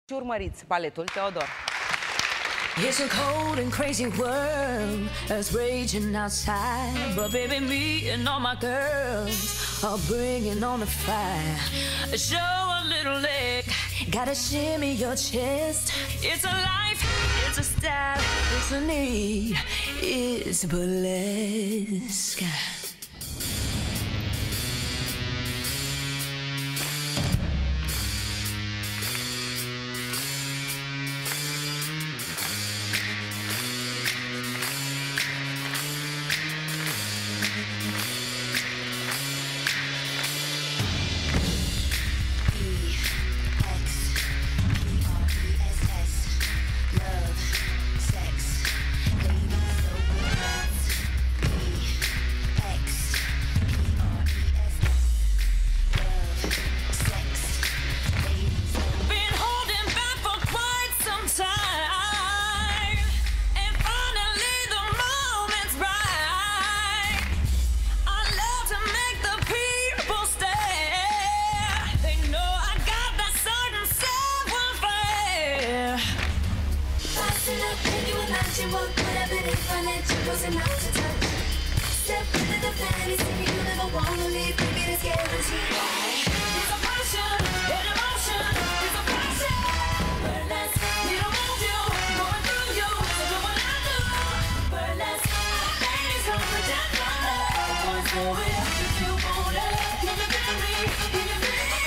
Și urmăriți baletul Teodor. It's a cold and crazy world that's raging outside, but baby, me and all my girls are bringing on the fire. Show a little leg, gotta shimmy your chest. It's a life, it's a style, it's a need, it's burlesque. What whatever it is, financial wasn't out to touch. Step into the fantasy, you never wanna leave, baby, it's guaranteed. It's a passion, an emotion, it's a passion. Burlesque, we don't want you, going through you, so do what I do. Burlesque, ladies don't pretend no love. The boys go it up if you want it. Can you feel me? Can you feel it?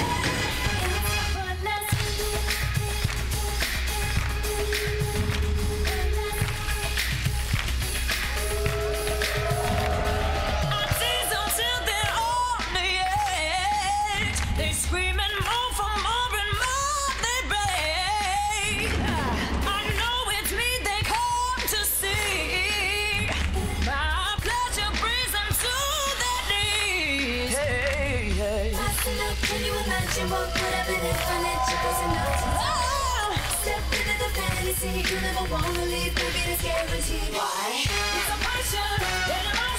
Can you imagine what whatever it is, financial wasn't out to touch. Step into the fantasy, you never wanna leave, baby, it's guaranteed. Why? It's a passion, an emotion.